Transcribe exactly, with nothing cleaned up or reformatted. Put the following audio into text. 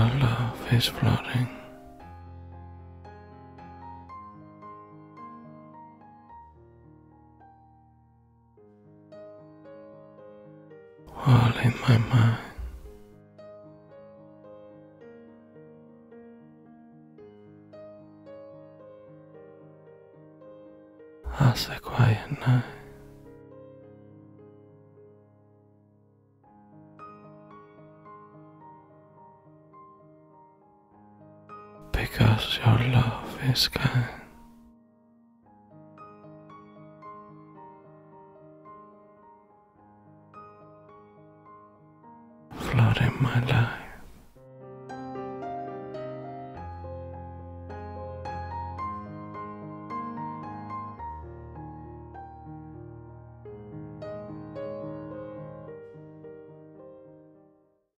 your love is floating, all in my mind. As the quiet night because your love is kind, flooding my life.